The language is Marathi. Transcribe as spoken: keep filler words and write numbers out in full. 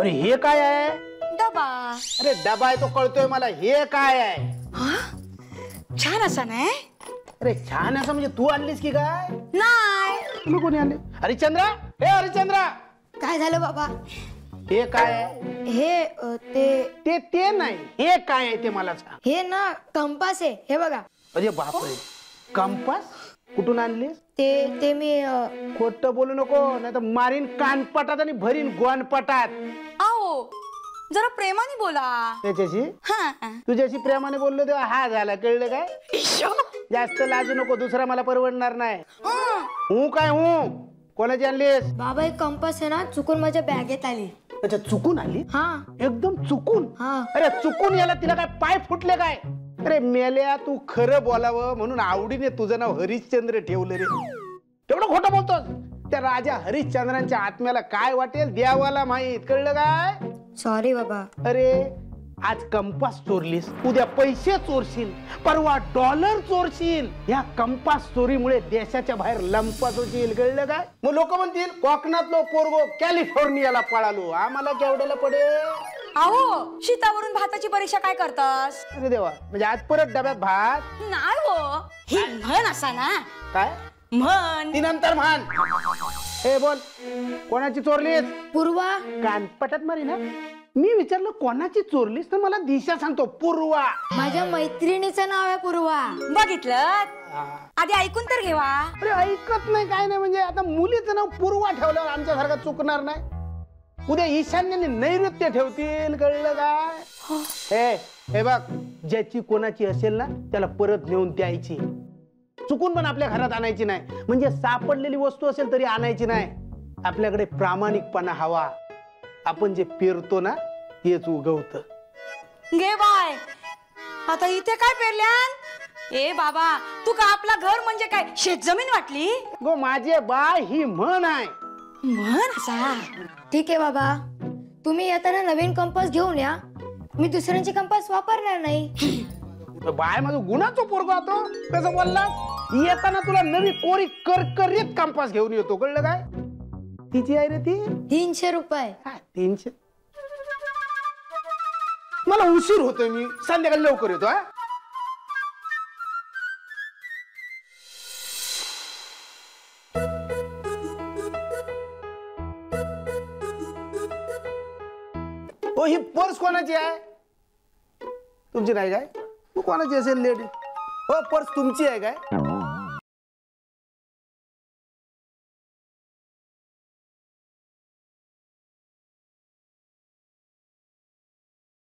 अरे हे काय आहे? डबा. अरे डबा आहे तो कळतोय मला, हे काय आहे? हा छान असा नाही? अरे छान असं म्हणजे तू आणलीस की काय? नाही. तुम्ही कोणी आणले? हरिश्चंद्रा, हे हरिश्चंद्रा, काय झालं बाबा? हे काय आहे? हे अ, ते ते ते नाही, हे काय आहे ते मला सांग. हे ना कंपास आहे, हे बघा. अरे बापरे, कंपास कुठून आणलीस? ते ते मी अ, खोटं बोलू नको, नाही तर मारीन कानपटात आणि भरीन गोनपटात. आओ जरा प्रेमाने बोला. त्याच्याशी हा तुझ्याशी प्रेमाने बोललो तेव्हा हा झाला, कळलं काय? जास्त लाजू नको, दुसरा मला परवडणार नाही. हूं काय हूं? कोणाची आणलीस? बाबा एक कंपास आहे ना, चुकून माझ्या बॅगेत आली. अच्छा चुकून आली? हा एकदम चुकून? हा. अरे चुकून याला तिला काय पाय फुटले काय? अरे मेल्या, तू खरं बोलावं म्हणून आवडीने तुझं नाव हरिश्चंद्र ठेवलं रे. तेवढं खोटं बोलतोस? त्या राजा हरिश्चंद्रांच्या आत्म्याला काय वाटेल देवाला माहित, कळलं काय? सॉरी बाबा. अरे आज कंपास चोरलीस, उद्या पैसे चोरशील, परवा डॉलर चोरशील. या कंपास चोरीमुळे देशाच्या बाहेर लंपास होशील, कळलं काय? मग लोक म्हणतील कोकणातलो पोरगो कॅलिफोर्नियाला पळालो, आम्हाला केवढ्याला पडेल? अहो शीतावरून भाताची परीक्षा काय करतास? अरे देवा, म्हणजे आज परत डब्यात भात? नाही हो, ही म्हण असा ना. काय म्हण? ती नंतर म्हण. हे बोल, कोणाची चोरलीस? पूर्वा. कानपटात मारी ना. मी विचारलं कोणाची चोरलीस तर मला दिशा सांगतो पूर्वा. माझ्या मैत्रिणीचं नाव आहे पूर्वा. बघितलं? आधी ऐकून तर घेवा. अरे ऐकत नाही काय नाही, म्हणजे आता मुलीचं नाव पूर्वा ठेवल्यावर आमच्यासारखं चुकणार नाही. उद्या ईशान्याने नैऋत्य ठेवतील, कळलं काय? हे हे बघ, ज्याची कोणाची असेल ना त्याला परत नेऊन द्यायची. चुकून पण आपल्या घरात आणायची नाही. म्हणजे सापडलेली वस्तू असेल तरी आणायची नाही. आपल्याकडे प्रामाणिकपणा हवा. आपण जे पेरतो ना तेच उगवतं. गे बाय, आता इथे काय पेरल्यान? ए बाबा, तू का आपला घर म्हणजे काय शेत जमीन वाटली? गो माझे बाय, ही म्हण आहे. म्हण असा. ठीक आहे बाबा, तुम्ही येताना नवीन कंपास घेऊन या. मी दुसऱ्यांचे कंपास वापरणार नाही. बाय माझं गुणाचं पोरगो होतो, कसं बोलला? येताना तुला नवी कोरी करकरीत कंपास घेऊन येतो, कळलं काय? किती आहे रे ती? तीनशे रुपये. तीनशे? मला उशीर होतोय, मी संध्याकाळी लवकर येतो. हा ओ, ही पर्स कोणाची आहे? तुमची नाही काय? कोणाची असेल लेडी? हो पर्स तुमची आहे काय?